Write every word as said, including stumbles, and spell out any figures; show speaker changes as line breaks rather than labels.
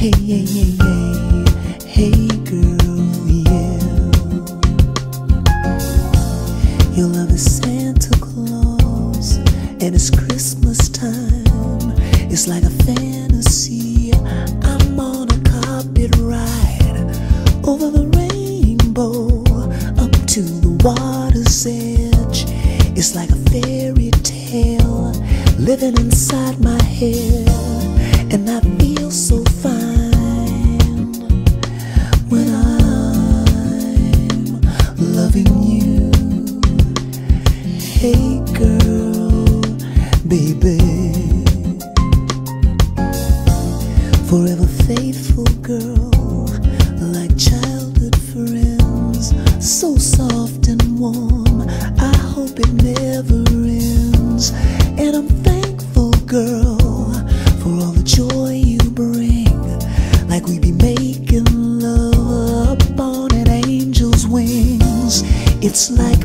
Hey, hey, hey, hey, hey girl, yeah. Your love is Santa Claus and it's Christmas time. It's like a fantasy. I'm on a carpet ride over the rainbow up to the water's edge. It's like a fairy tale living inside my head, and I feel so fine when I'm loving you. Hey girl, baby, forever faithful girl, like childhood friends, so soft and warm. I hope it never ends, and I'm thankful, girl, for all the joy you bring, like we be making love up on an angel's wings. It's like